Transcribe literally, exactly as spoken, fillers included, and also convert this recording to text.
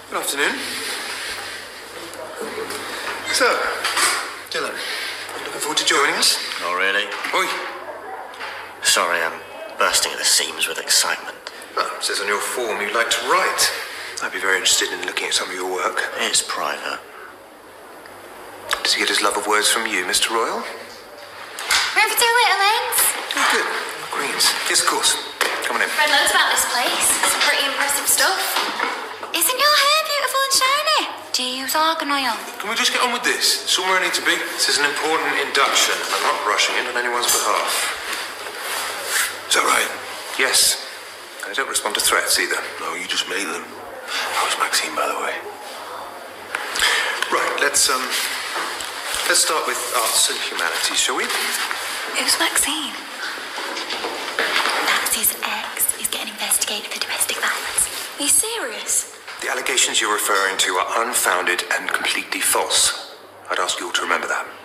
Good afternoon. So, Dylan, looking forward to joining us? Oh, really? Oi. Sorry, I'm bursting at the seams with excitement. Oh, it says on your form you'd like to write. I'd be very interested in looking at some of your work. It's private. Does he get his love of words from you, Mister Royle? Room for two little eggs? Oh, good. Greens. Yes, of course. Come on in. Read loads about this place. Some pretty impressive stuff. Isn't your hair beautiful and shiny? Do you use argan oil? Can we just get on with this? It's all where I need to be. This is an important induction, and I'm not rushing it on anyone's behalf. Is that right? Yes. And I don't respond to threats either. No, you just made them. How's Maxine, by the way? Right, let's, um... let's start with arts and humanities, shall we? Who's Maxine? That's his ex. He's getting investigated for domestic violence. Are you serious? The allegations you're referring to are unfounded and completely false. I'd ask you all to remember that.